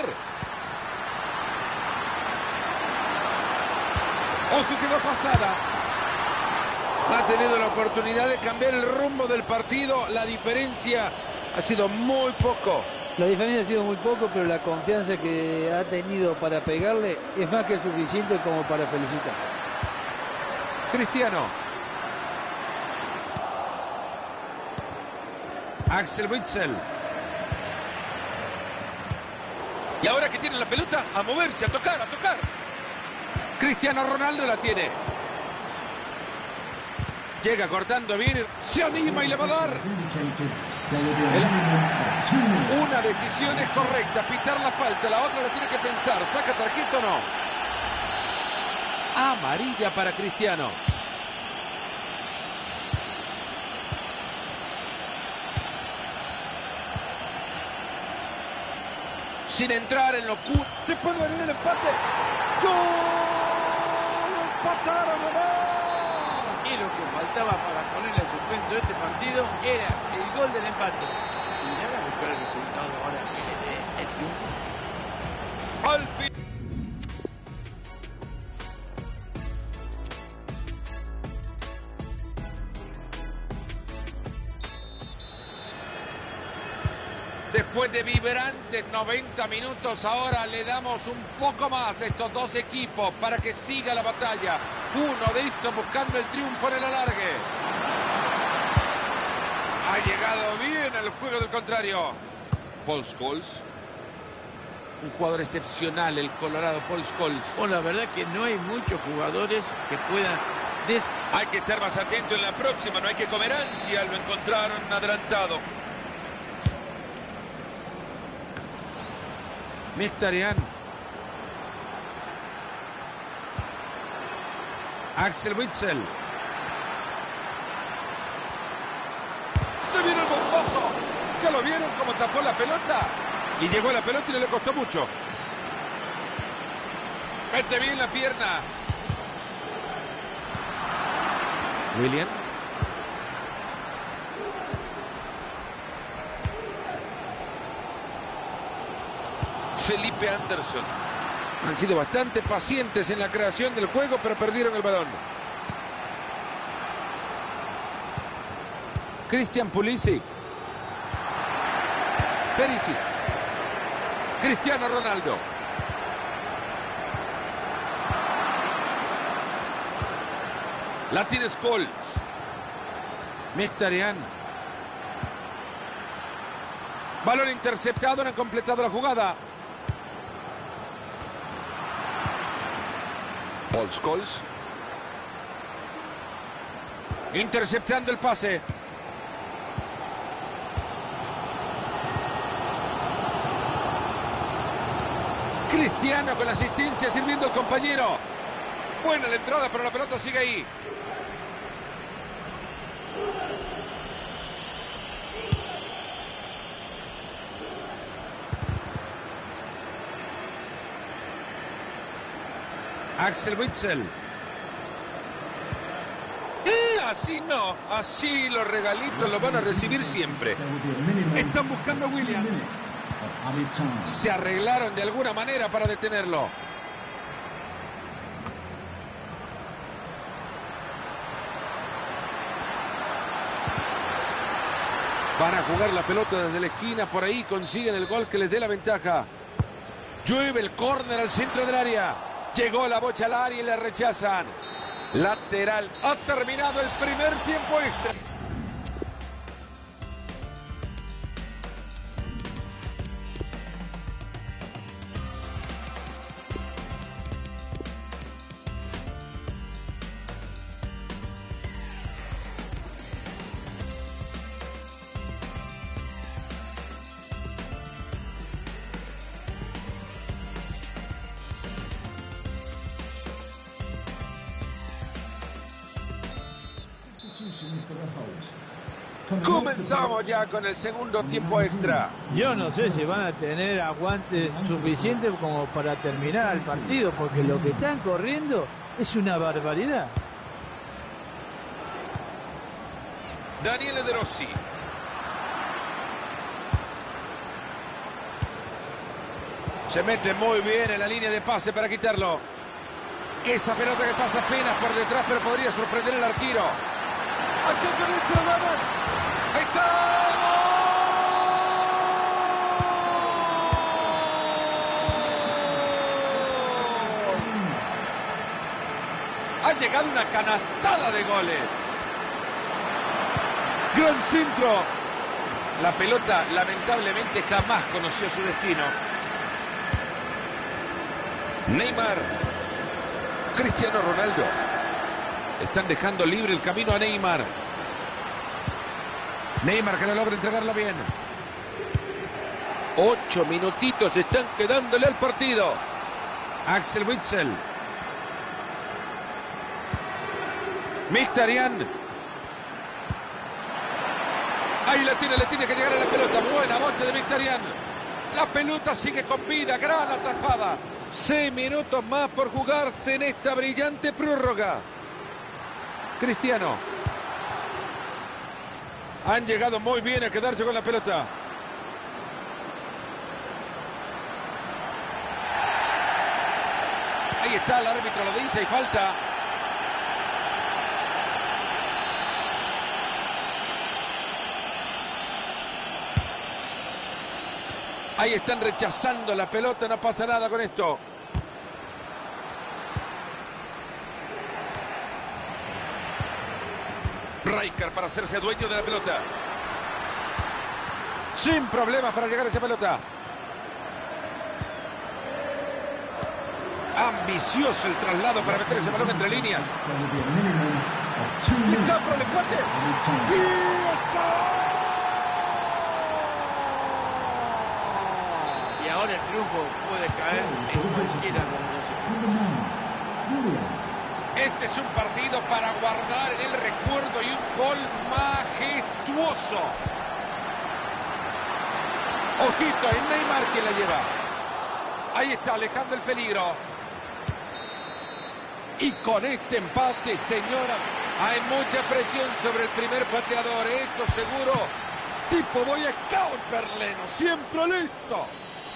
Ojo que va pasada. Ha tenido la oportunidad de cambiar el rumbo del partido. La diferencia ha sido muy poco. La diferencia ha sido muy poco, pero la confianza que ha tenido para pegarle es más que suficiente como para felicitar. Cristiano. Axel Witsel. Y ahora que tiene la pelota, a moverse, a tocar, a tocar. Cristiano Ronaldo la tiene. Llega cortando bien. Se anima y le va a dar. Una decisión es correcta. Pitar la falta. La otra la tiene que pensar. ¿Saca tarjeta o no? Amarilla para Cristiano. Sin entrar en locura. Se puede venir el empate. ¡Gol! Empataron, Y lo que faltaba para ponerle el suspenso de este partido era el gol del empate. Y ahora buscar el resultado ahora que le dé el triunfo. Al fin. Después de vibrantes 90 minutos, ahora le damos un poco más a estos dos equipos para que siga la batalla. Uno de estos buscando el triunfo en el alargue. Ha llegado bien al juego del contrario. Paul Scholes. Un jugador excepcional, el colorado Paul Scholes. Bueno, la verdad que no hay muchos jugadores que puedan... Hay que estar más atento en la próxima, no hay que comer ansia. Lo encontraron adelantado. Mkhitaryan. Axel Witsel. Se viene el bombazo. ¿Ya lo vieron cómo tapó la pelota? Y llegó a la pelota y no le costó mucho. Mete bien la pierna. William. Felipe Anderson. Han sido bastante pacientes en la creación del juego, pero perdieron el balón. Christian Pulisic. Perisic. Cristiano Ronaldo. La tiene Scholes. Mkhitaryan. Balón interceptado, no han completado la jugada. Paul Scholes. Interceptando el pase. Cristiano con la asistencia sirviendo al compañero. Buena la entrada, pero la pelota sigue ahí. Axel Witsel. Así no, así los regalitos los van a recibir siempre. Están buscando a William. Se arreglaron de alguna manera para detenerlo. Van a jugar la pelota desde la esquina. Por ahí consiguen el gol que les dé la ventaja. Llueve el córner al centro del área. Llegó la bocha al área y la rechazan. Lateral. Ha terminado el primer tiempo extra. For the hosts. Comenzamos ya con el segundo tiempo extra. Yo no sé si van a tener aguante suficiente como para terminar el partido, porque lo que están corriendo es una barbaridad. Daniele De Rossi. Se mete muy bien en la línea de pase para quitarlo. Esa pelota que pasa apenas por detrás, pero podría sorprender al arquero. Aquí con este ganan. ¡Ahí está! ¡Gol! Ha llegado una canastada de goles. Gran centro. La pelota lamentablemente jamás conoció su destino. Neymar. Cristiano Ronaldo. Están dejando libre el camino a Neymar. Neymar que no logra entregarla bien. 8 minutitos están quedándole al partido. Axel Witsel. Mkhitaryan. Ahí la tiene, le tiene que llegar a la pelota. Buena bocha de Mkhitaryan. La pelota sigue con vida. Gran atajada. 6 minutos más por jugarse en esta brillante prórroga. Cristiano. Han llegado muy bien a quedarse con la pelota. Ahí está, el árbitro lo dice y falta. Ahí están rechazando la pelota, no pasa nada con esto. Rijkaard para hacerse dueño de la pelota. Sin problemas para llegar a esa pelota. Ambicioso el traslado para meter ese balón entre líneas. There will be a minimum of 2 Y minutes está por el empate. added time. ¡Y está! Y ahora el triunfo puede caer en cualquiera de los dos equipos. Number 9, Julian. Este es un partido para guardar en el recuerdo y un gol majestuoso. Ojito, es Neymar quien la lleva. Ahí está, alejando el peligro. Y con este empate, señoras, hay mucha presión sobre el primer pateador. Esto seguro, tipo Boy Scout berleno, siempre listo.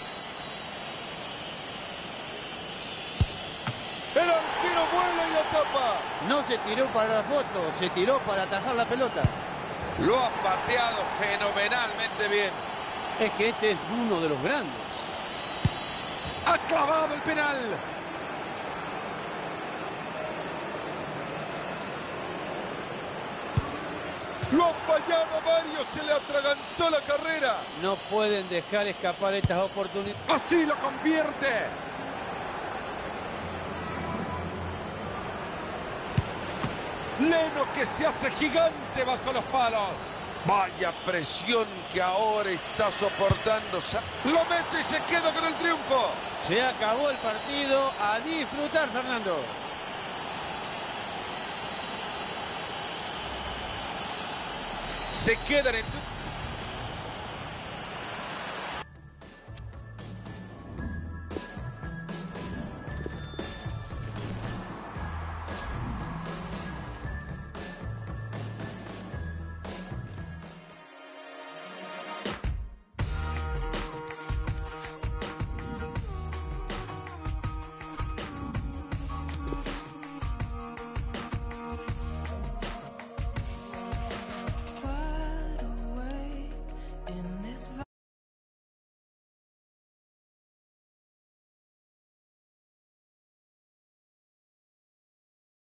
El arquero vuela y la tapa. No se tiró para la foto, se tiró para atajar la pelota. Lo ha pateado fenomenalmente bien. Es que este es uno de los grandes. Ha clavado el penal. Lo ha fallado a Mario, se le atragantó la carrera. No pueden dejar escapar estas oportunidades. Así lo convierte. Leno que se hace gigante bajo los palos. Vaya presión que ahora está soportando. Lo mete y se queda con el triunfo. Se acabó el partido. A disfrutar, Fernando. Se quedan en tu